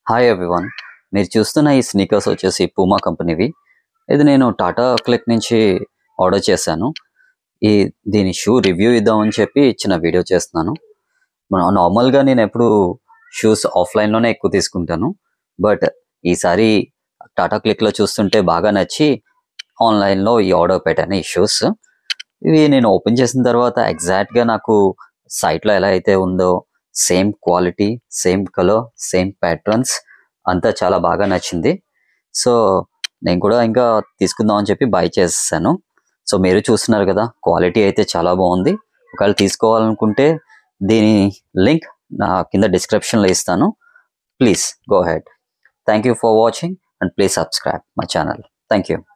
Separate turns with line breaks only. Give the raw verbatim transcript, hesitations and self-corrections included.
Hi everyone. మీరు చూస్తున్న ఈ స్నీకర్స్ వచ్చేసి పూమా కంపెనీవి. ఇది నేను టాటా క్లిక్ నుంచి ఆర్డర్ చేశాను. ఈ దీని షూ రివ్యూ ఇద్దామని చెప్పి చిన్న వీడియో చేస్తున్నాను. మన- నార్మల్గా నేను ఎప్పుడు షూస్ ఆఫ్లైన్లోనే ఎక్కువ తీసుకుంటాను. బట్ ఈసారి టాటా క్లిక్లో చూస్తుంటే బాగా నచ్చి ఆన్లైన్లో ఈ ఆర్డర్ పెట్టాను ఈ షూస్. ఇవి నేను ఓపెన్ చేసిన తర్వాత ఎగ్జాక్ట్గా నాకు సైట్లో ఎలా అయితే ఉందో same quality, same colour, same patterns అంతా చాలా బాగా నచ్చింది. సో నేను కూడా ఇంకా తీసుకుందాం అని చెప్పి బై చేసేసాను. సో మీరు చూస్తున్నారు కదా, క్వాలిటీ అయితే చాలా బాగుంది. ఒకవేళ తీసుకోవాలనుకుంటే దీని లింక్ నా కింద డిస్క్రిప్షన్లో ఇస్తాను. Please go ahead. Thank you for watching and please subscribe my channel. Thank you.